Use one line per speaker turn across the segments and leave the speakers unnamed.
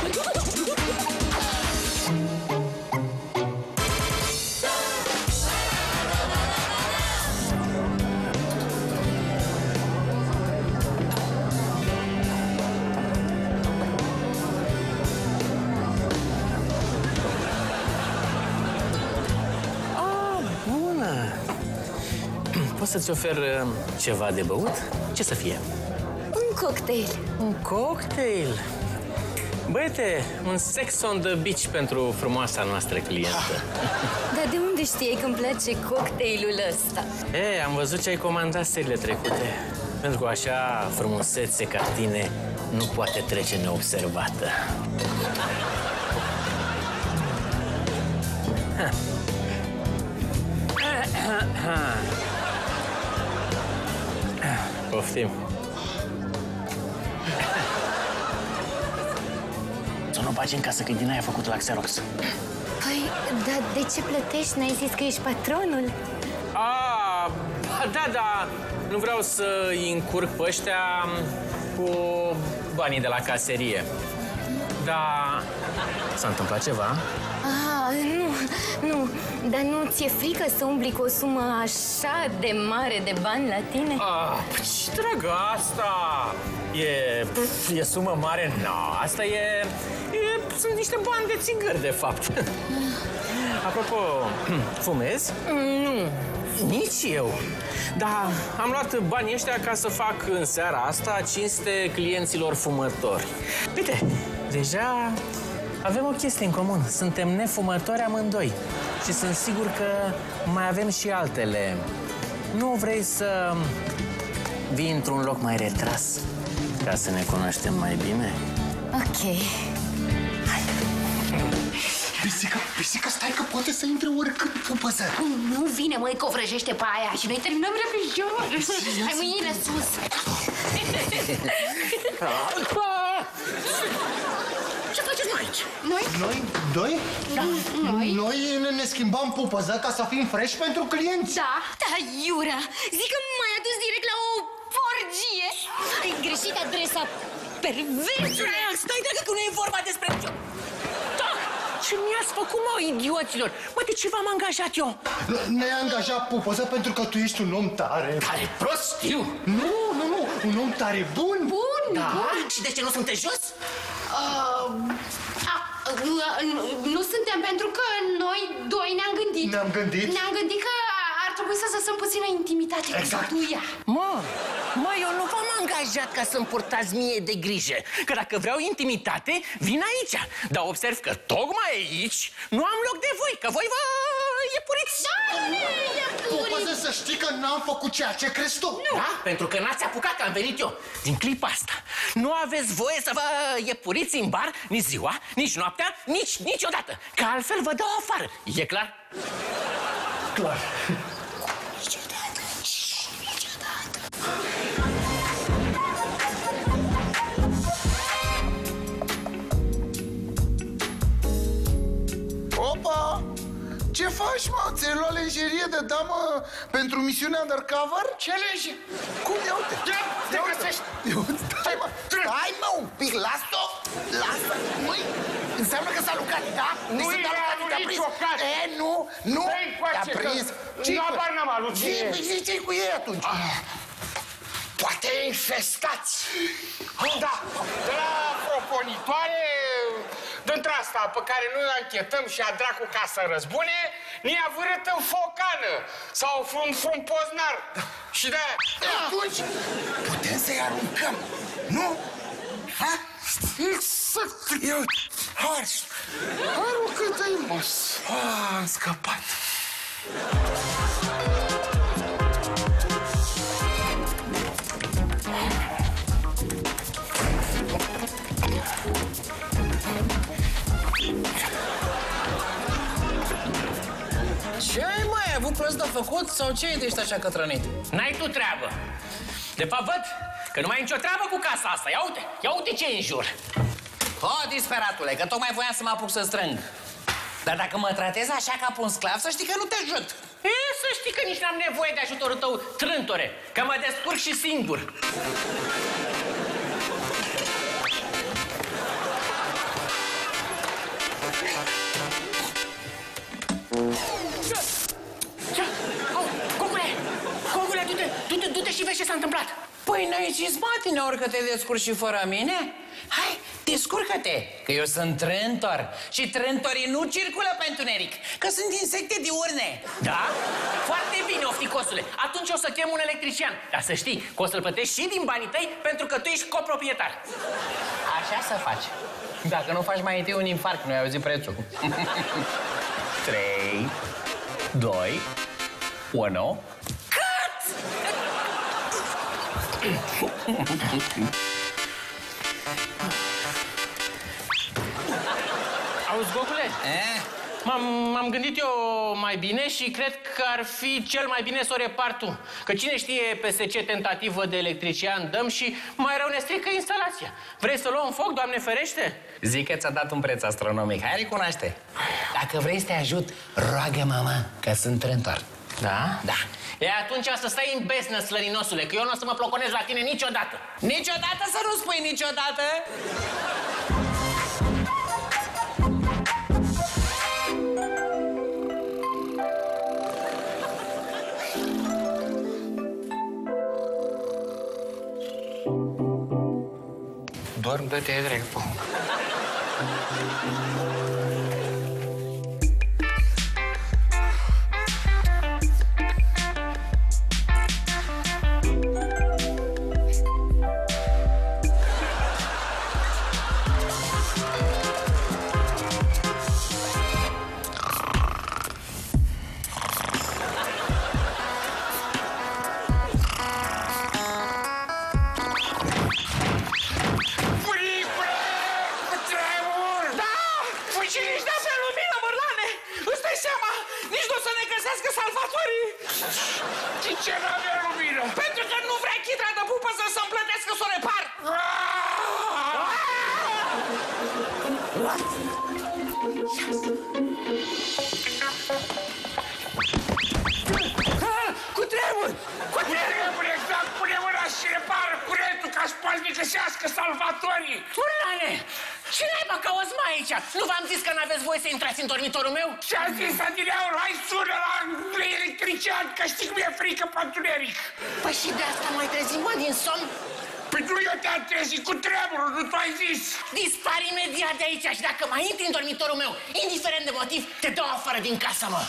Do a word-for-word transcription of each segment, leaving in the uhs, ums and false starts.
Pot să-ți ofer ceva de băut? Ce să fie?
Un cocktail.
Un cocktail? Băiete, un sex on the beach pentru frumoasa noastră clientă.
Dar de unde știai că îmi place cocktailul ăsta?
E, am văzut ce ai comandat serile trecute. Pentru că așa frumusețe ca tine nu poate trece neobservată. Ha. Ha, ha. Poftim. Să nu bagi în casă, că din aia făcut la Xerox.
Păi, dar de ce plătești? N-ai zis că ești patronul?
A, da, da. Nu vreau să-i încurc pe ăștia cu banii de la caserie. Dar s-a întâmplat ceva?
Ah, nu, nu. Dar nu ți-e frică să umbli cu o sumă așa de mare de bani la tine?
Ah, ce dragă, asta e, e sumă mare? Nu, asta e, e... Sunt niște bani de țigări, de fapt. Apropo, fumezi?
Nu.
Nici eu. Dar am luat banii ăștia ca să fac în seara asta cinste clienților fumători. Uite, deja avem o chestie în comun. Suntem nefumători amândoi. Și sunt sigur că mai avem și altele. Nu vrei să vii într-un loc mai retras ca să ne cunoaștem mai bine?
Ok.
Hai.
Pisica, pisica, stai că poate să intre oricând pupăză.
Nu vine, măi, că o vrăjește pe aia și noi terminăm repejor. Hai mâinile sus.
Ce faceți mai aici?
Noi?
Noi? Doi?
Da. Noi?
Noi ne, ne schimbam pupăză ca să fim fresh pentru clienți.
Da, da, Iura. Zic că m-ai adus direct la o orgie. Ai greșit adresa, perversule.
Stai, dacă nu e vorba despre nicio... Da! Ce mi-ați făcut, mă, idioților? Mă, de ce v-am angajat eu?
Ne-ai angajat pupăză pentru că tu ești un om tare.
Tare prost, știu.
Nu, nu, nu, un om tare bun.
Bun,
Da?
bun.
Și de ce nu sunteți jos?
Uh, a, uh, nu, nu suntem pentru că noi doi ne-am gândit.
Ne-am gândit?
Ne-am gândit că ar trebui să lăsăm puțină intimitate
Exact.
cu ea.
Mă, mă, eu nu v-am angajat ca să-mi purtați mie de grijă. Că dacă vreau intimitate, vin aici. Dar observ că tocmai aici nu am loc de voi, că voi vă iepuriți.
Da,
Pupăză, să știi că n-am făcut ceea ce crezi tu.
Nu. Da? Pentru că n-ați apucat, că am venit eu. Din clipa asta, nu aveți voie să vă iepuriți în bar nici ziua, nici noaptea, nici niciodată. Că altfel vă dau afară. E clar?
Clar.
Opa! Ce faci, mă? Ți-ai luat lenjerie de damă pentru misiunea undercover?
Ce lege?
Cum? Ia uite!
Ia, te găsești!
Stai, mă! Stai, mă, un pic! Lasă-o! Lasă! Măi, înseamnă că s-a lucrat, da?
Nu
Deci
era
s-a
lui
te-a prins.
nicio caz.
E, nu, nu!
Stai încoace,
Te-a prins!
că
Ce-i
nu
cu-
abar n-am alut cine e.
Ce- Ce-i cu ei atunci?
Poate infestați. Da, de la proponitoare, dintre asta pe care noi o anchetăm și a dracu ca să răzbune, ne-a vârât în focană sau un frumpoznar. Și de-aia...
Atunci putem să-i aruncăm, nu? Ha?
Exact.
Ia uite, harș!
Aruncă-te-i, mos.
Ah, am scăpat!
Ce ai, mai ai avut prost de făcut sau ce ești așa cătrănit?
N-ai tu treabă. De fapt, văd că nu mai ai nicio treabă cu casa asta. Ia uite, ia uite ce e în jur.
O, disperatule, că tocmai voiam să mă apuc să strâng. Dar dacă mă tratezi așa ca pe un sclav, să știi că nu te ajut.
E, să știi că nici n-am nevoie de ajutorul tău, trântore, că mă descurc și singur.
decizi, Matine, ori că te descurci și fără mine? Hai, descurcă-te, că eu sunt trântor și trântorii nu circulă pe întuneric, că sunt insecte diurne.
Da? Foarte bine, ofticosule. Atunci o să chem un electrician. Dar să știi că o să-l plătești și din banii tăi pentru că tu ești coproprietar.
Așa să faci. Dacă nu faci mai întâi un infarct, nu ai auzit prețul. Trei, doi, unu...
Cât? Auzi, Gogule?
Eh?
M-am gândit eu mai bine și cred că ar fi cel mai bine să o repar tu. Că cine știe peste ce tentativă de electrician dăm și mai rău ne strică instalația. Vrei să luăm foc, Doamne ferește?
Zic că ți-a dat un preț astronomic. Hai, recunoaște. Dacă vrei să te ajut, roagă mama, că sunt trântor.
Da?
Da.
E atunci să stai în besnă, slăninosule, că eu nu o să mă ploconez la tine niciodată.
Niciodată să nu spui niciodată?
Dorm, dă-te drept.
De ce n-avea lumină? Pentru că nu vrea chitra de pupă să-mi plătească să o repar!
Cu tremur! Cu tremur, exact! Pune mâna și repară curentul ca să-ți găsească salvatorii!
Furlane! Ce naiba cauți mai aici? Nu v-am zis că n-aveți voie să intrați în dormitorul meu?
Ce-a zis Adineaur? Hai, sună la electrician, că știi cum e frică pe întuneric!
Păi și de asta mai trezim, mă, din somn?
Păi nu eu te-am trezit cu tremurul, nu tu ai zis!
Dispar imediat de aici și dacă mai intri în dormitorul meu, indiferent de motiv, te dau afară din casă, mă!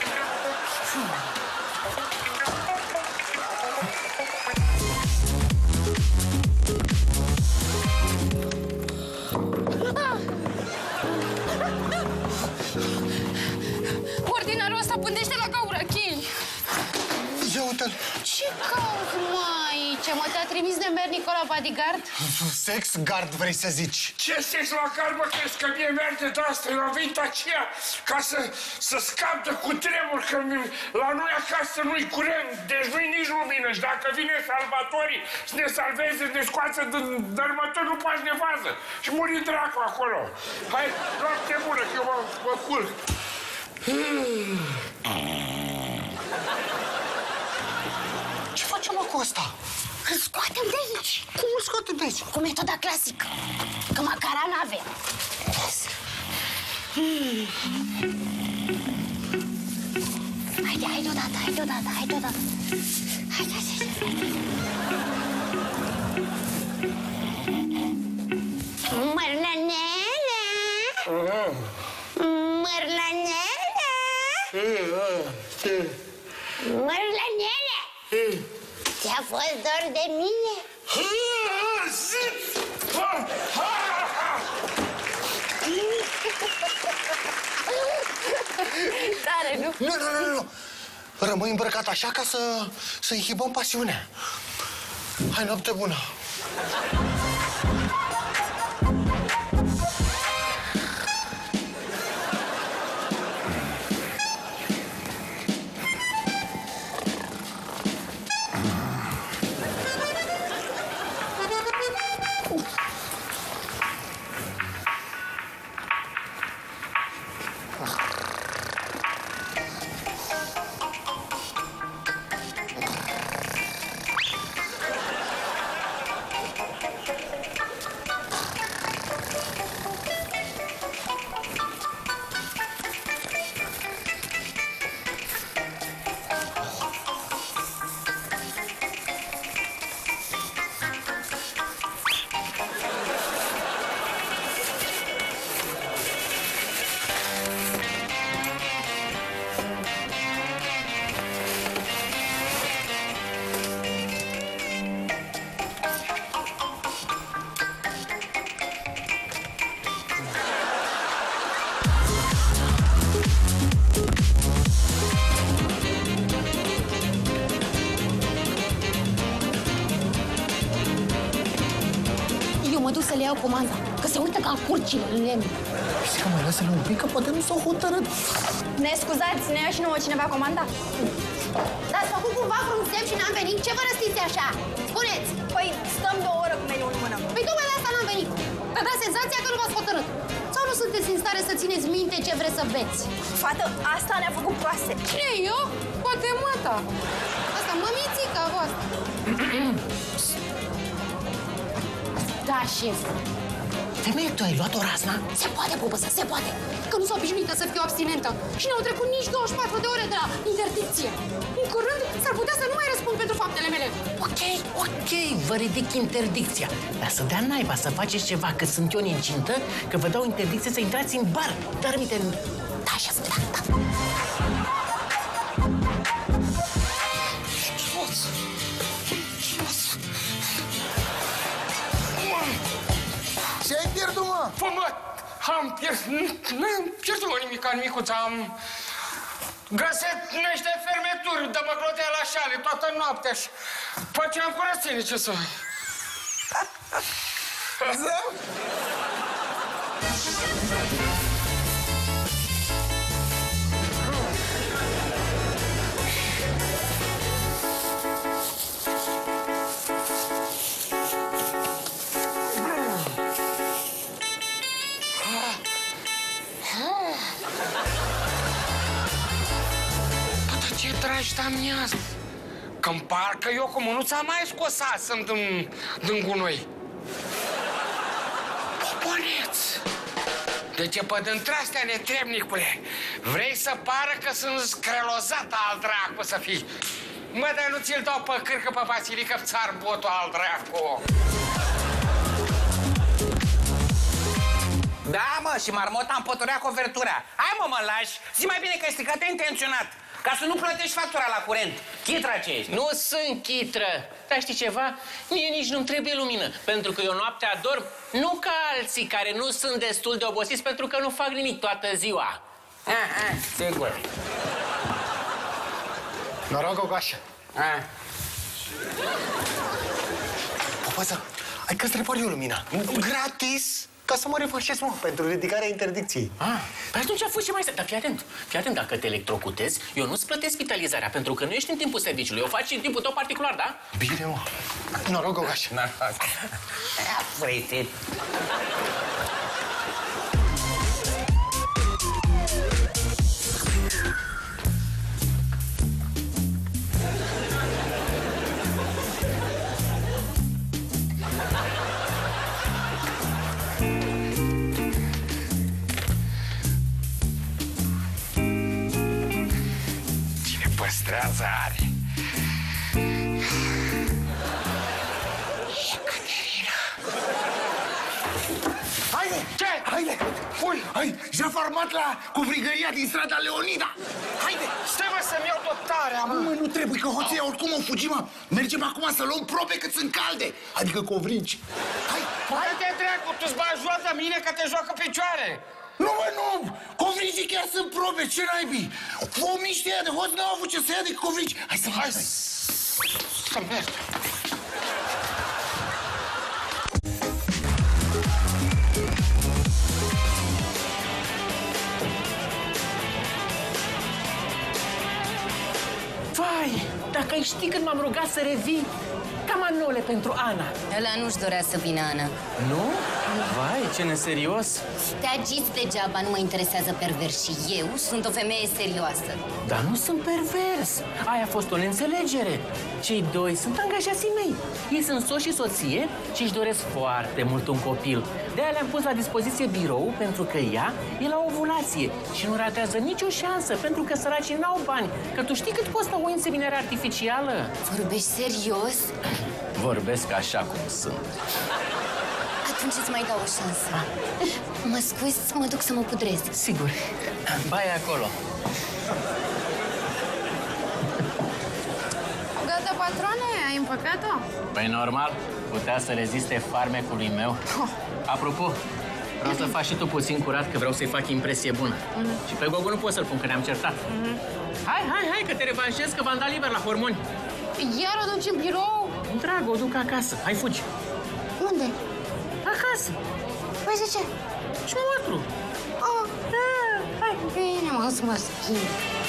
Ordinarul ăsta pândește la gaură, Chini.
Ia uite-l.
Ce cauți, mai? Ce mă te-a trimis de mernicul la bodyguard?
Sex guard, vrei să zici?
Ce sex la care mă crezi că mie merge de asta? Eu am venit aceea ca să, să scap de cutremur, că la noi acasă nu-i curent, deci nu-i nici lumină. Și dacă vine salvatorii să ne salveze, ne scoată din dărmător, nu faci de fază. Și muri dracu acolo. Hai, noapte bună, că eu mă, mă culc.
Ce facem mă, cu ăsta?
Îl scoatem de aici.
Cum îl scoatem de aici?
Cu metoda clasică. Că macara n-avem. Haide, hai deodată, hai deodată, hai deodată. Hai, hai, hai. Mărlănele! Mărlănele! Mărlănele! Ți-a fost dor de mine? Tare, nu?
Nu, nu, nu, nu. Rămâi îmbrăcat așa ca să, să inhibăm pasiunea. Hai, noapte bună.
iau comanda, că se uită ca curcile în lemn.
Pisica, mai lasă-le un pic, că poate nu s-au hotărât.
Ne scuzați, ne ia și nouă cineva comanda?
Dar ați făcut cumva frunțep și n-am venit? Ce vă răstiți așa? Spuneți!
Păi, stăm două ore cu meniul în mână.
Păi tocmai de asta n-am venit. Că dați senzația că nu v-ați hotărât. Sau nu sunteți în stare să țineți minte ce vreți să beți?
Fată, asta ne-a făcut proaste.
Cine eu? Poate măta. Asta, mămițica voastră. Da, șef.
Femeie, tu ai luat o razna?
Se poate, pupăsă, se poate. Că nu s-a obișnuită să fiu abstinentă. Și n-au trecut nici douăzeci și patru de ore de la interdicție. În curând s-ar putea să nu mai răspund pentru faptele mele.
Ok, ok, vă ridic interdicția. Dar să dea naiba să faceți ceva, că sunt eu incintă, că vă dau interdicție să intrați în bar. Dar uite...
Da, șef, da, da.
Ce ai pierdut, mă?
Fă, mă, am pierdut, n-am pierdut mă nimic, nimicuța, am găsit niște fermeturi de măglotea la șale toată noaptea și făceam curățenie, ce să... Ce tragi de-a asta? Că-mi parcă eu cu mânuța mai scosasem din, din gunoi. Poponeț! De ce pe dintre-astea, netrebnicule? Vrei să pară că sunt screlozat al dracu să fii? Mă, dar nu ți-l dau pe cârcă pe Vasilică, țar botul al dracu.
Da, mă, și marmota împăturea covertura. Hai, mă, mă lași. Zi mai bine că ai stricat intenționat. Ca să nu plătești factura la curent. Chitra ce ești.
Nu sunt chitră. Dar știi ceva? Mie nici nu-mi trebuie lumină. Pentru că eu noaptea dorm, nu ca alții care nu sunt destul de obosiți pentru că nu fac nimic toată ziua.
Aha, sigur.
Noroc, Gogoașă.
Ah.
Popăță, ai că strepar eu lumina. Gratis? Ca să mă refașez, mă, pentru ridicarea interdicției.
Ah, păi atunci a fost ce mai este. Dar fii atent, fii atent, dacă te electrocutezi, eu nu-ți plătesc spitalizarea, pentru că nu ești în timpul serviciului, o faci în timpul tău particular, da?
Bine, mă. Noroc, Gogoașă.
Frate.
Păstrează are. Ecaterina.
Haide!
Ce?
Haide!
Fui!
Hai, j-a format la cuvrigăria din strada Leonida! Haide!
Stai, mă, să-mi iau dotarea, mă!
Mă, nu trebuie, că hoția oricum o fugi, mă! Mergem acum să luăm probe cât sunt calde! Adică covrinci! Hai!
Hai-te, dracu, tu-ți bagi joa de mine că te joacă picioare!
Nu, mă, nu! Covrincii chiar sunt probe, ce naibii? Fomiștii ăia de hoți n-au avut ce să ia de covrinci! Hai să
Hai să merg!
Vai, dacă ai ști când m-am rugat să revii, ca manole pentru Ana.
Ăla nu-și dorea să vină, Ana.
Nu? Vai, ce neserios.
Te agiți degeaba, nu mă interesează pervers și eu sunt o femeie serioasă.
Dar nu sunt pervers. Aia a fost o neînțelegere. Cei doi sunt angajații mei. Ei sunt soț și soție și își doresc foarte mult un copil. De-aia le-am pus la dispoziție birou pentru că ea e la ovulație și nu ratează nicio șansă pentru că săracii n-au bani. Că tu știi cât costă o inseminare artificială?
Vorbești serios?
Vorbesc așa cum sunt.
Atunci îți mai dau o șansă. Mă scuzi, mă duc să mă pudrez.
Sigur. Baia acolo.
Gata, patrone, ai împăcat-o?
Păi normal, putea să reziste farmecului meu. Apropo, vreau să faci și tu puțin curat, că vreau să-i fac impresie bună. Mm-hmm. Și pe Gogo nu pot să-l pun, că ne-am certat. Mm-hmm. Hai, hai, hai, că te revanșez, că v-am dat liber la hormoni.
Iar o duci în birou?
Drag, o duc acasă. Hai, fugi.
Unde?
Acasă.
frumos. Păi de ce?
Și mătru.
Oh, da, hai, bine, mă, să mă schimb.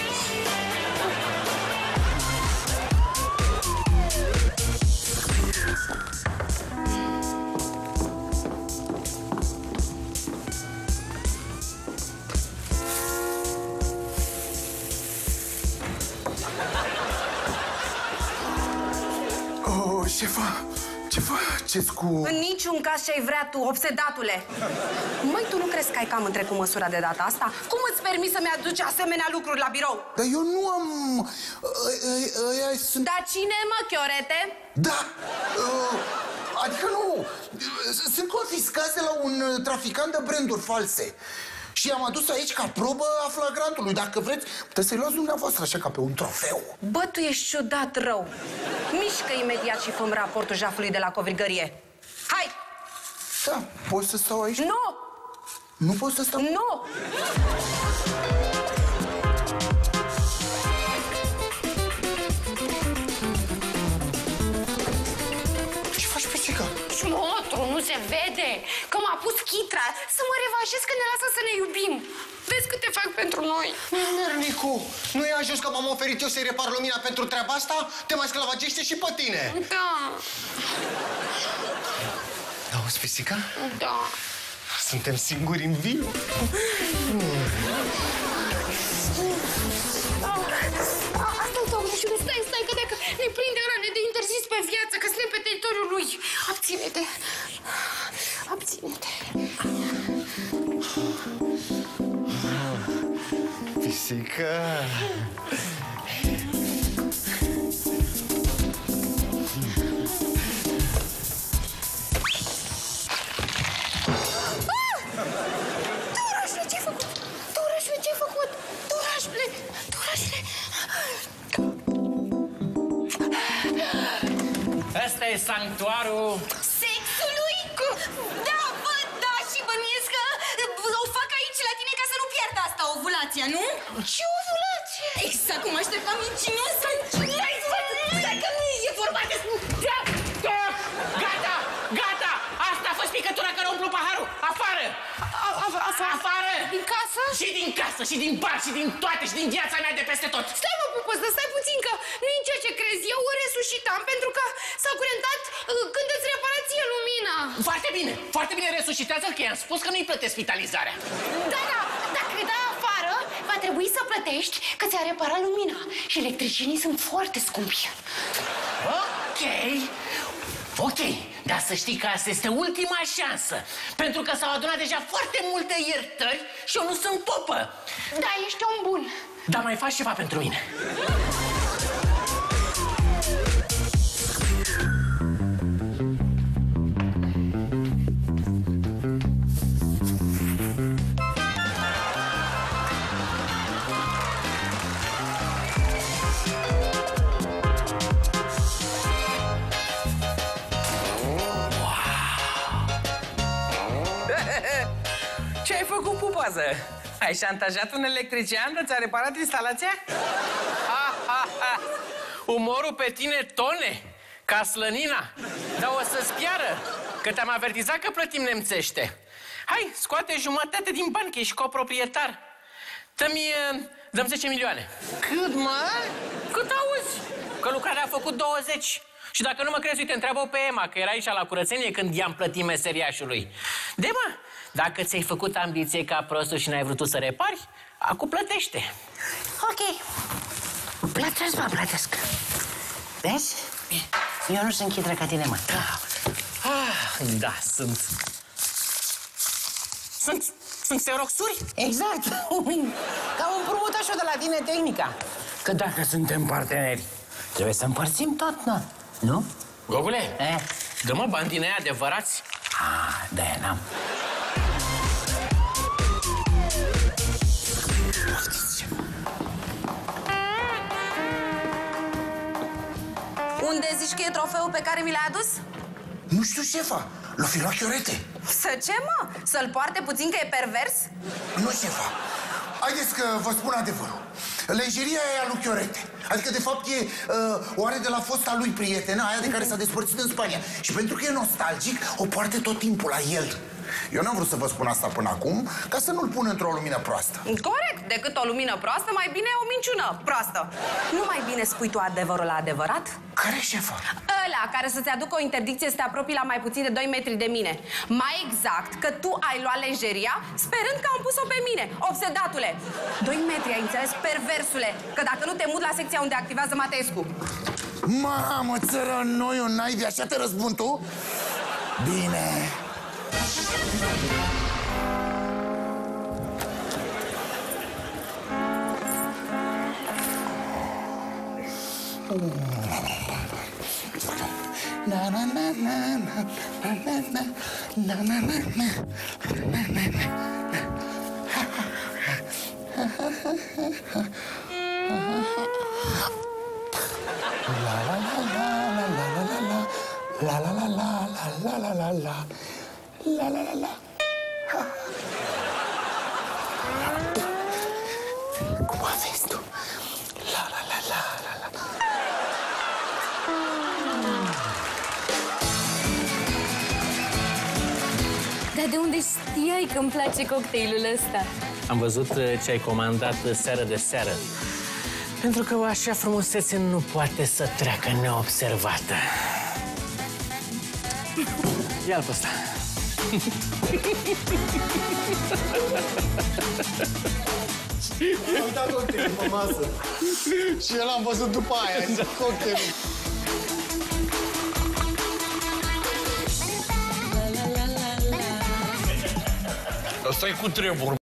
Oh, șefa, ce faceți cu...
În niciun caz ce ai vrea tu, obsedatule. Măi, tu nu crezi că ai cam întrecut măsura de data asta? Cum îți permiți să-mi aduci asemenea lucruri la birou?
Dar eu nu am... Ăia sunt...
Dar cine, mă, Chiorete?
Da! Uh, adică nu... Sunt confiscați de la un traficant de branduri false. Și am adus aici ca probă a flagrantului. Dacă vreți, puteți să-i luați dumneavoastră așa ca pe un trofeu.
Bă, tu ești ciudat rău. Mișcă imediat și fă-mi raportul jafului de la covrigărie. Hai!
Da, poți să stau aici?
Nu!
Nu pot să stau?
Nu!
Ce faci, pisică?
Șmotru, nu se vede că m-a pus chitra să mă revanșez că ne lasă să ne iubim. Vezi cât te fac pentru noi.
Nernicu, nu e ajuns că m-am oferit eu să-i repar lumina pentru treaba asta? Te mai sclavagește și pe tine.
Da,
Auzi, pisica?
da.
Suntem singuri în viu.
Asta-i, doamne, și stai, stai, că dacă ne prinde ăla, ne de interzis pe viață, că suntem pe teritoriul lui. Abține-te. Abține-te.
Pisica...
Durașule, ce-ai făcut? Durașule, ce-ai făcut? Durașule, Durașule.
Ăsta e sanctuarul...
Sexului? Da, bă, da, și bănuiesc că o fac aici la tine ca să nu pierd asta, ovulația, nu?
Ce ovulație?
Exact cum așteptam mincinos. Stai, stai, că nu e vorba de...
Gata! Gata! Asta a fost picătura care a umplut paharul! Afară! Afară!
Din casă?
Și din casă, și din bar, și din toate, și din viața mea de peste tot!
Stai, mă, Pupăză, stai puțin, că nu e ceea ce crezi. Eu o resuscitam pentru că s-a curentat uh, când îți reparație lumina.
Foarte bine, foarte bine, resuscitează-l, că i-am spus că nu-i plătesc spitalizarea.
Da, da, dacă îi dai afară, va trebui să plătești că ți-a reparat lumina. Și electricienii sunt foarte scumpi.
Ok, ok, dar să știi că asta este ultima șansă. Pentru că s-au adunat deja foarte multe iertări și eu nu sunt popă.
Da, ești om bun.
Dar mai faci ceva pentru mine.
Ce ai făcut, pupază? Ai șantajat un electrician de ți-a reparat instalația?
Ha, ha, ha. Umorul pe tine, tone, ca slănina. Dar o să-ți piară, că te-am avertizat că plătim nemțește. Hai, scoate jumătate din bani, că ești coproprietar. Dă-mi, dăm zece milioane.
Cât, mă?
Cât auzi? Că lucrarea a făcut douăzeci. Și dacă nu mă crezi, uite, întreabă pe Emma, că era aici la curățenie când i-am plătit meseriașului. De, mă, dacă ți-ai făcut ambiție ca prostul și n-ai vrut tu să repari, acum plătește.
Ok. Plătesc, mă, plătesc. Vezi? Eu nu sunt chitră ca tine, mă.
Ah, da, sunt. Sunt, sunt xeroxuri?
Exact. Ca un împrumutașul de la tine tehnica. Că dacă suntem parteneri, trebuie să împărțim tot, nu? Nu?
Gogule,
Eh?
dă-mă bani din aia adevărați.
Ah, de-aia n-am.
Unde zici că e trofeul pe care mi l-ai adus?
Nu știu, șefa, l-o fi luat Chiorete.
Să ce, mă? Să-l poarte puțin că e pervers?
Nu, șefa. Haideți că vă spun adevărul. Lenjeria e a lui Chiorete. Adică, de fapt, e uh, o are de la fosta lui prietenă, aia de care s-a despărțit în Spania. Și pentru că e nostalgic, o poartă tot timpul la el. Eu n-am vrut să vă spun asta până acum, ca să nu-l pun într-o lumină proastă.
Corect, decât o lumină proastă, mai bine o minciună proastă. Nu mai bine spui tu adevărul la adevărat?
Care, șefă?
Ăla care să-ți aducă o interdicție să te apropii la mai puțin de doi metri de mine. Mai exact, că tu ai luat lenjeria sperând că am pus-o pe mine, obsedatule. Doi metri, ai înțeles, perversule? Că dacă nu te mut la secția unde activează Matescu.
Mamă, țărănoi, o naibii, așa te răzbun tu? Bine. Na na na na na na na na na na La la la la la la la la la la la la la. Cum aveți tu? La la la la la la.
Dar de unde știai că îmi place cocktailul ăsta?
Am văzut ce ai comandat seară de seară. Pentru că o așa frumusețe nu poate să treacă neobservată. Ia-l pe ăsta.
Am uitat cocktailul pe masă. Și eu l-am văzut după aia, zic cocktailul.
Ăsta e cu treburi.